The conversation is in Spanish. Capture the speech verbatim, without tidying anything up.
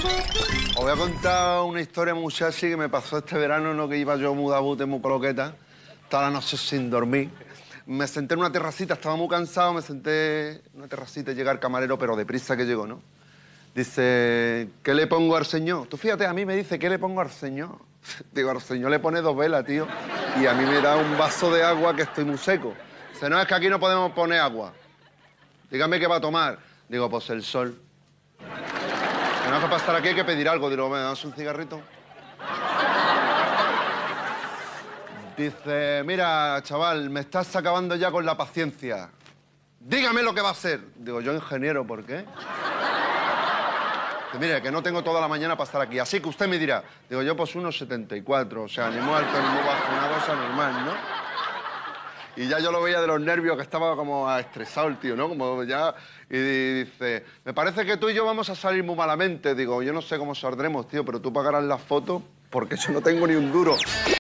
Os voy a contar una historia muy así que me pasó este verano, ¿no? Que iba yo muy dabute, muy coloqueta, toda la noche sin dormir. Me senté en una terracita, estaba muy cansado, me senté en una terracita y llega el camarero, pero deprisa que llegó, ¿no? Dice, ¿qué le pongo al señor? Tú fíjate, a mí me dice, ¿qué le pongo al señor? Digo, al señor le pone dos velas, tío. Y a mí me da un vaso de agua que estoy muy seco. Dice, no, es que aquí no podemos poner agua. Dígame qué va a tomar. Digo, pues el sol. No hace pasar aquí, hay que pedir algo. Digo, ¿me das un cigarrito? Dice, mira, chaval, me estás acabando ya con la paciencia. Dígame lo que va a hacer. Digo, yo ingeniero, ¿por qué? Dice, mire, que no tengo toda la mañana para estar aquí, así que usted me dirá. Digo, yo pues unos setenta y cuatro, o sea, ni muy alto ni muy bajo, una cosa normal, ¿no? Y ya yo lo veía de los nervios, que estaba como estresado el tío, ¿no? Como ya... Y dice, me parece que tú y yo vamos a salir muy malamente. Digo, yo no sé cómo saldremos, tío, pero tú pagarás las fotos porque yo no tengo ni un duro.